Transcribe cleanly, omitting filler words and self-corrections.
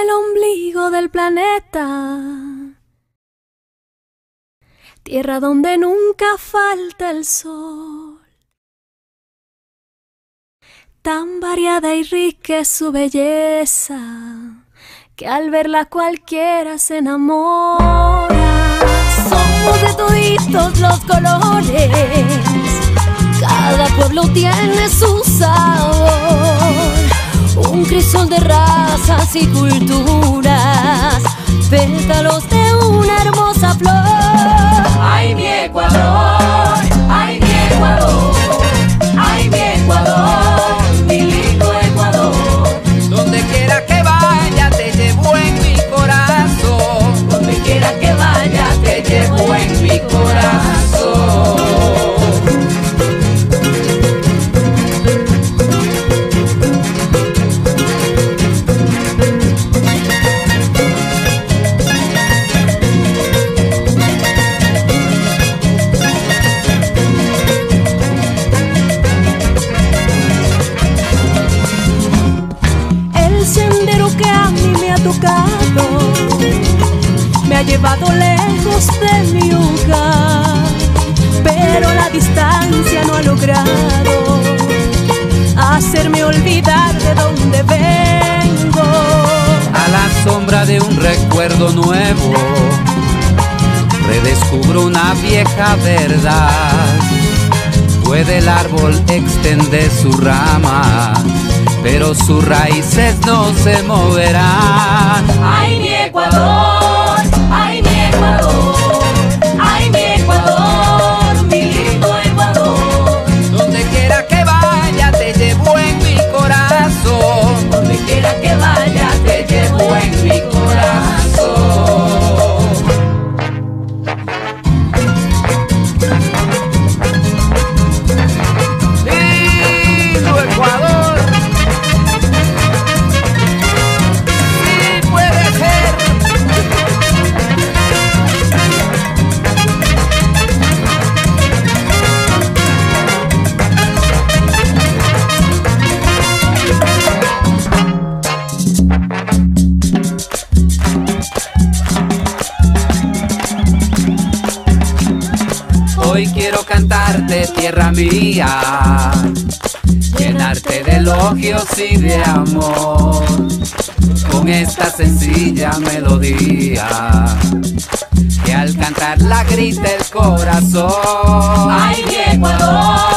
el ombligo del planeta, tierra donde nunca falta el sol. Tan variada y rica es su belleza, que al verla cualquiera se enamora. Somos de toditos los colores, cada pueblo tiene su sabor. Un crisol de razas y culturas, pétalos de una hermosa flor. ¡Ay, mi Ecuador! ¡Ay, mi Ecuador! ¡Ay, mi Ecuador! ¡Mi lindo Ecuador! Donde quiera que vaya te llevo en mi corazón. Donde quiera que vaya te llevo en mi corazón. Me ha llevado lejos de mi hogar, pero la distancia no ha logrado hacerme olvidar de dónde vengo. A la sombra de un recuerdo nuevo, redescubro una vieja verdad. Puede el árbol extender sus ramas, pero sus raíces no se moverán. ¡Ay, mi Ecuador! ¡Ay, mi Ecuador! ¡Ay, mi Ecuador! ¡Mi lindo Ecuador! Donde quiera que vaya te llevo en mi corazón. Donde quiera que vaya te llevo en mi corazón. ¡Lindo Ecuador! ¡Sí puede ser! Hoy quiero cantarte, tierra mía, llenarte de elogios y de amor, con esta sencilla melodía que al cantarla grita el corazón. ¡Ay, mi Ecuador!